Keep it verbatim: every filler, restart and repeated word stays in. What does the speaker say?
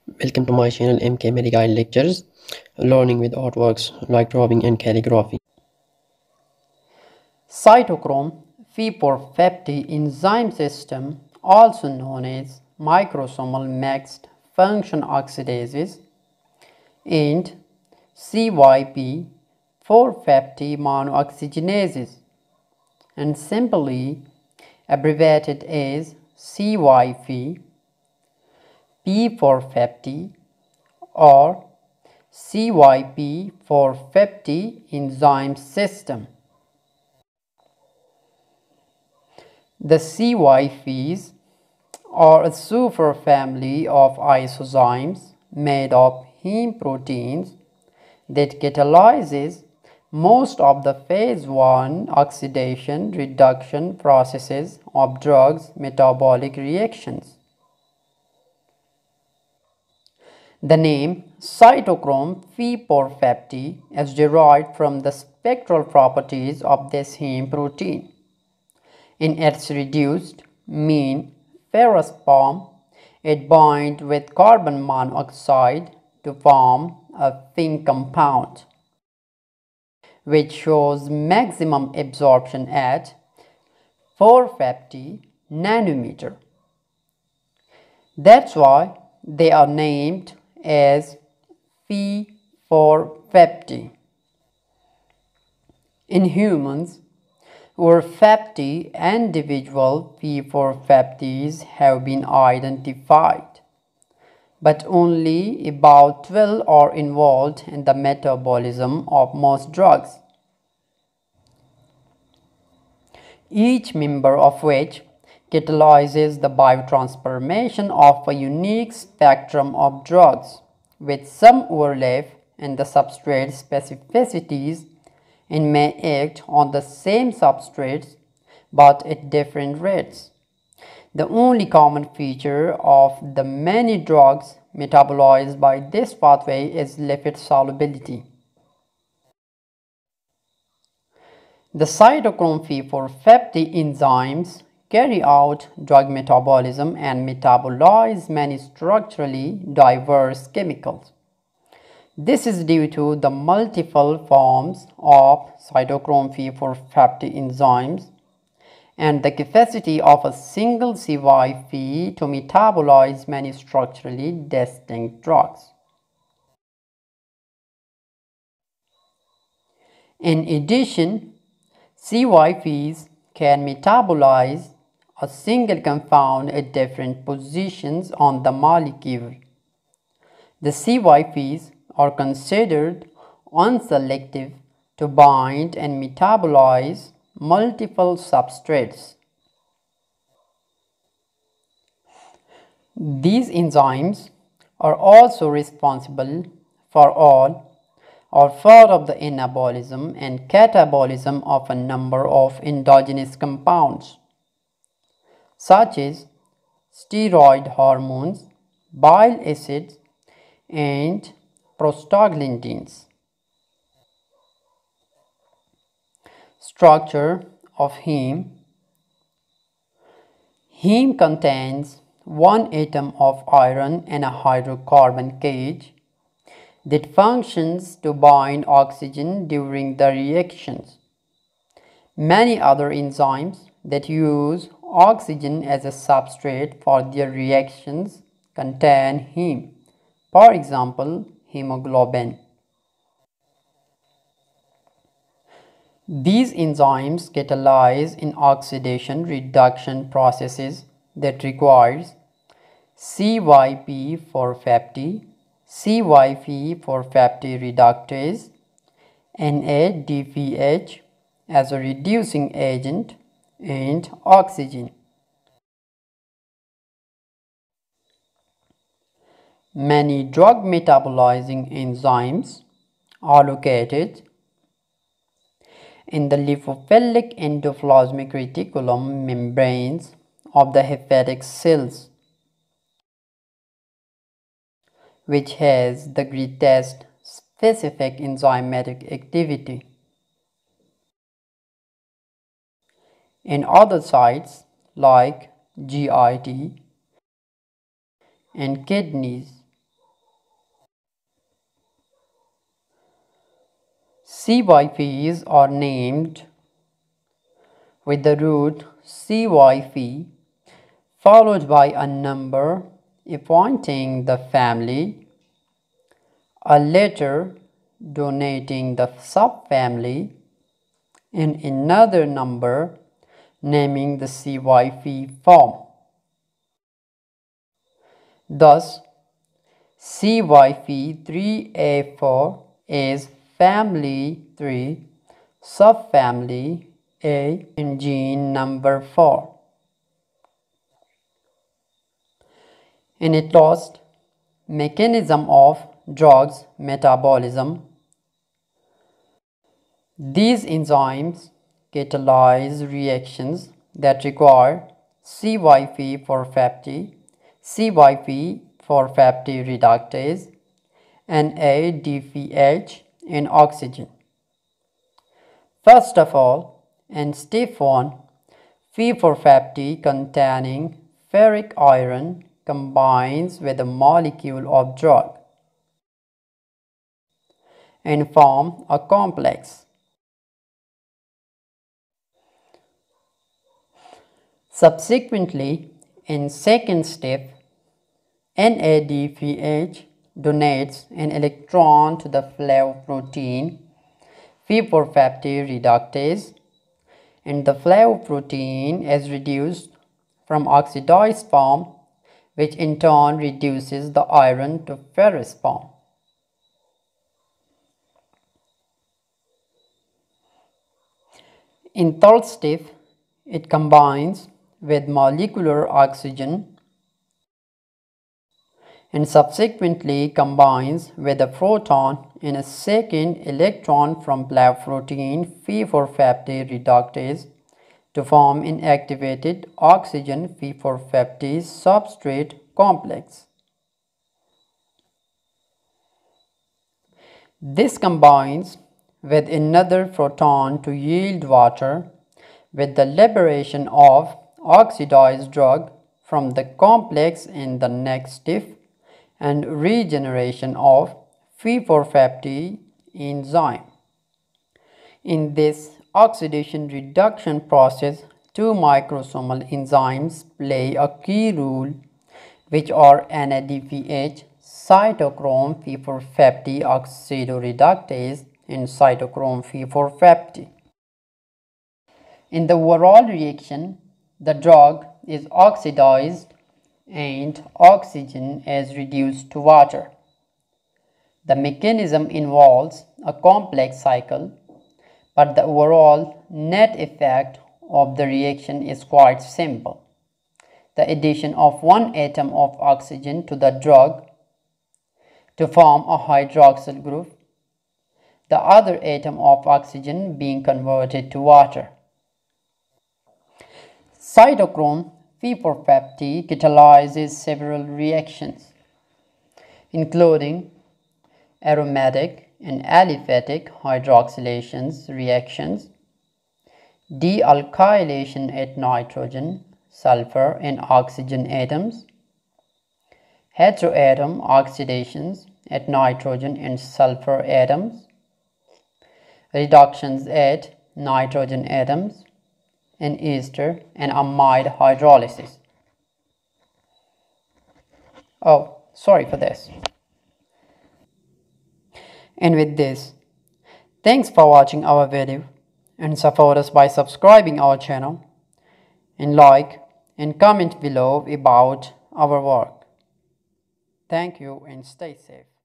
Welcome to my channel M K MediGuide Lectures, learning with artworks like drawing and calligraphy. Cytochrome P four fifty enzyme system, also known as Microsomal mixed function oxidases and C Y P four fifty monooxygenases, and simply abbreviated as C Y P, P four fifty or C Y P four fifty enzyme system. The C Y Ps are a superfamily of isozymes made of heme proteins that catalyzes most of the phase one oxidation reduction processes of drugs' metabolic reactions. The name cytochrome P four fifty is derived from the spectral properties of this heme protein. In its reduced mean ferrous form, it binds with carbon monoxide to form a thin compound, which shows maximum absorption at four hundred fifty nanometer. That's why they are named as P four fifty. In humans, over fifty individual P four fifties have been identified, but only about twelve are involved in the metabolism of most drugs, each member of which catalyzes the biotransformation of a unique spectrum of drugs, with some overlap in the substrate specificities and may act on the same substrates but at different rates. The only common feature of the many drugs metabolized by this pathway is lipid solubility. The cytochrome P four fifty enzymes carry out drug metabolism and metabolize many structurally diverse chemicals. This is due to the multiple forms of cytochrome P four fifty enzymes and the capacity of a single C Y P to metabolize many structurally distinct drugs. In addition, C Y Ps can metabolize a single compound at different positions on the molecule. The C Y Ps are considered unselective to bind and metabolize multiple substrates. These enzymes are also responsible for all or part of the anabolism and catabolism of a number of endogenous compounds, such as steroid hormones, bile acids, and prostaglandins. Structure of heme. Heme contains one atom of iron in a hydrocarbon cage that functions to bind oxygen during the reactions. Many other enzymes that use oxygen as a substrate for their reactions contain heme. For example, hemoglobin. These enzymes catalyze in oxidation reduction processes that requires C Y P four fifty, C Y P four fifty reductase, N A D P H as a reducing agent, and oxygen. Many drug-metabolizing enzymes are located in the lipophilic endoplasmic reticulum membranes of the hepatic cells, which has the greatest specific enzymatic activity. In other sites like G I T and kidneys, C Y Ps are named with the root C Y P followed by a number appointing the family, a letter denoting the subfamily, and another number naming the C Y P form. Thus, C Y P three A four is family three, subfamily A, and gene number four. In its last, mechanism of drugs metabolism. These enzymes catalyze reactions that require C Y P four fifty, C Y P four fifty reductase, N A D P H, and oxygen. First of all, in step one, P four fifty containing ferric iron combines with a molecule of drug and form a complex. Subsequently, in second step, N A D P H donates an electron to the flavoprotein P four fifty reductase, and the flavoprotein is reduced from oxidized form, which in turn reduces the iron to ferrous form. In third step, it combines with molecular oxygen and subsequently combines with a proton and a second electron from flavoprotein P four fifty reductase to form an activated oxygen P four fifty substrate complex. This combines with another proton to yield water, with the liberation of oxidized drug from the complex in the next step and regeneration of P four fifty enzyme. In this oxidation reduction process, two microsomal enzymes play a key role, which are N A D P H, cytochrome P four fifty oxidoreductase, and cytochrome P four fifty. In the overall reaction, the drug is oxidized and oxygen is reduced to water. The mechanism involves a complex cycle, but the overall net effect of the reaction is quite simple. The addition of one atom of oxygen to the drug to form a hydroxyl group, the other atom of oxygen being converted to water. Cytochrome P four fifty catalyzes several reactions, including aromatic and aliphatic hydroxylation reactions, dealkylation at nitrogen, sulfur, and oxygen atoms, heteroatom oxidations at nitrogen and sulfur atoms, reductions at nitrogen atoms, and ester and amide hydrolysis. Oh, sorry for this. And with this, thanks for watching our video, and support us by subscribing our channel and like and comment below about our work. Thank you and stay safe.